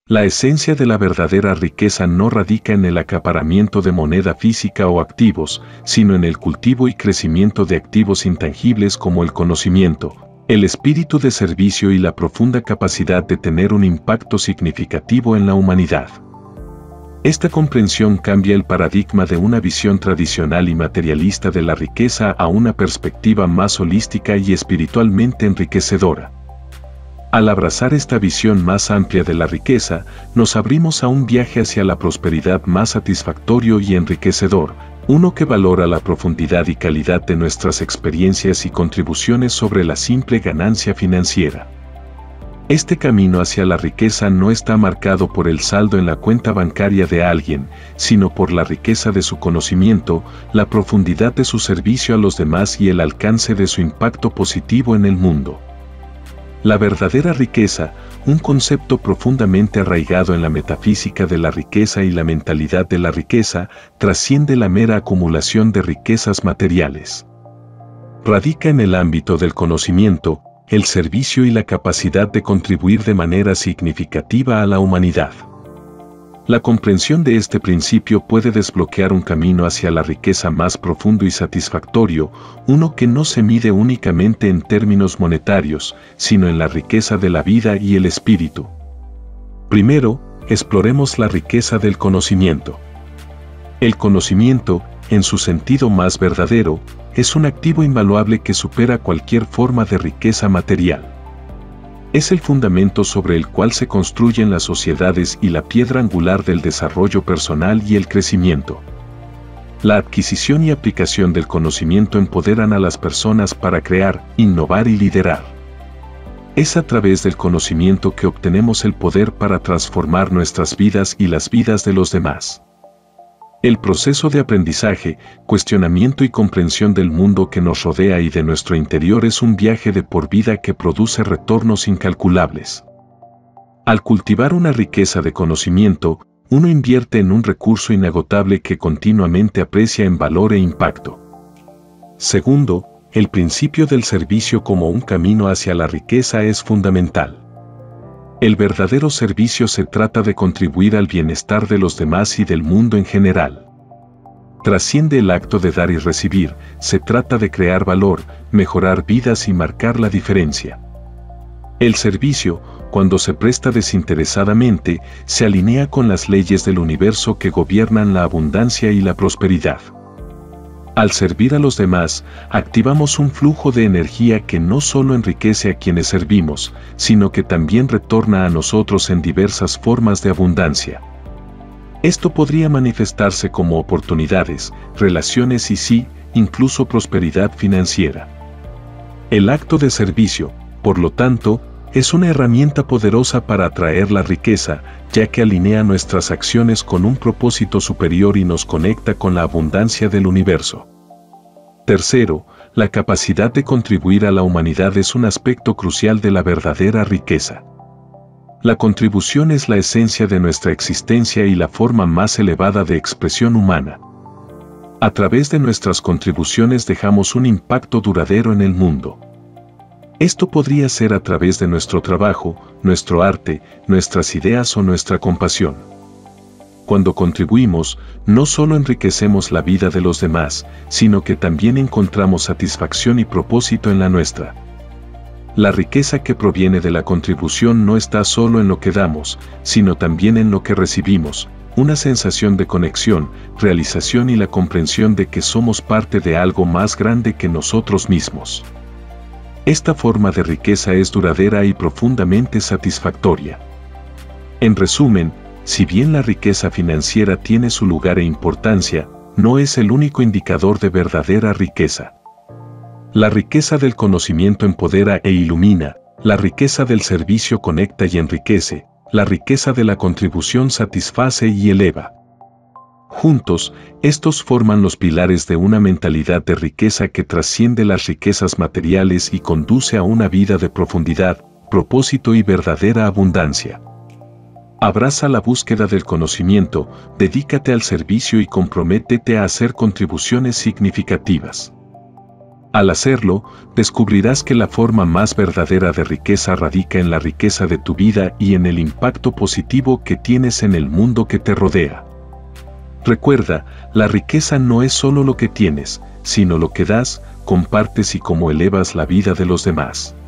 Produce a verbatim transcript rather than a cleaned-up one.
La esencia de la verdadera riqueza no radica en el acaparamiento de moneda física o activos, sino en el cultivo y crecimiento de activos intangibles como el conocimiento, el espíritu de servicio y la profunda capacidad de tener un impacto significativo en la humanidad. Esta comprensión cambia el paradigma de una visión tradicional y materialista de la riqueza a una perspectiva más holística y espiritualmente enriquecedora. Al abrazar esta visión más amplia de la riqueza, nos abrimos a un viaje hacia la prosperidad más satisfactorio y enriquecedor, uno que valora la profundidad y calidad de nuestras experiencias y contribuciones sobre la simple ganancia financiera. Este camino hacia la riqueza no está marcado por el saldo en la cuenta bancaria de alguien, sino por la riqueza de su conocimiento, la profundidad de su servicio a los demás y el alcance de su impacto positivo en el mundo. La verdadera riqueza, un concepto profundamente arraigado en la metafísica de la riqueza y la mentalidad de la riqueza, trasciende la mera acumulación de riquezas materiales. Radica en el ámbito del conocimiento, el servicio y la capacidad de contribuir de manera significativa a la humanidad. La comprensión de este principio puede desbloquear un camino hacia la riqueza más profundo y satisfactorio, uno que no se mide únicamente en términos monetarios, sino en la riqueza de la vida y el espíritu. Primero, exploremos la riqueza del conocimiento. El conocimiento, en su sentido más verdadero, es un activo invaluable que supera cualquier forma de riqueza material. Es el fundamento sobre el cual se construyen las sociedades y la piedra angular del desarrollo personal y el crecimiento. La adquisición y aplicación del conocimiento empoderan a las personas para crear, innovar y liderar. Es a través del conocimiento que obtenemos el poder para transformar nuestras vidas y las vidas de los demás. El proceso de aprendizaje, cuestionamiento y comprensión del mundo que nos rodea y de nuestro interior es un viaje de por vida que produce retornos incalculables. Al cultivar una riqueza de conocimiento, uno invierte en un recurso inagotable que continuamente aprecia en valor e impacto. Segundo, el principio del servicio como un camino hacia la riqueza es fundamental. El verdadero servicio se trata de contribuir al bienestar de los demás y del mundo en general. Trasciende el acto de dar y recibir, se trata de crear valor, mejorar vidas y marcar la diferencia. El servicio, cuando se presta desinteresadamente, se alinea con las leyes del universo que gobiernan la abundancia y la prosperidad. Al servir a los demás, activamos un flujo de energía que no solo enriquece a quienes servimos, sino que también retorna a nosotros en diversas formas de abundancia. Esto podría manifestarse como oportunidades, relaciones y sí, incluso prosperidad financiera. El acto de servicio, por lo tanto, es una herramienta poderosa para atraer la riqueza, ya que alinea nuestras acciones con un propósito superior y nos conecta con la abundancia del universo. Tercero, la capacidad de contribuir a la humanidad es un aspecto crucial de la verdadera riqueza. La contribución es la esencia de nuestra existencia y la forma más elevada de expresión humana. A través de nuestras contribuciones dejamos un impacto duradero en el mundo. Esto podría ser a través de nuestro trabajo, nuestro arte, nuestras ideas o nuestra compasión. Cuando contribuimos, no solo enriquecemos la vida de los demás, sino que también encontramos satisfacción y propósito en la nuestra. La riqueza que proviene de la contribución no está solo en lo que damos, sino también en lo que recibimos, una sensación de conexión, realización y la comprensión de que somos parte de algo más grande que nosotros mismos. Esta forma de riqueza es duradera y profundamente satisfactoria. En resumen, si bien la riqueza financiera tiene su lugar e importancia, no es el único indicador de verdadera riqueza. La riqueza del conocimiento empodera e ilumina, la riqueza del servicio conecta y enriquece, la riqueza de la contribución satisface y eleva. Juntos, estos forman los pilares de una mentalidad de riqueza que trasciende las riquezas materiales y conduce a una vida de profundidad, propósito y verdadera abundancia. Abraza la búsqueda del conocimiento, dedícate al servicio y comprométete a hacer contribuciones significativas. Al hacerlo, descubrirás que la forma más verdadera de riqueza radica en la riqueza de tu vida y en el impacto positivo que tienes en el mundo que te rodea. Recuerda, la riqueza no es solo lo que tienes, sino lo que das, compartes y cómo elevas la vida de los demás.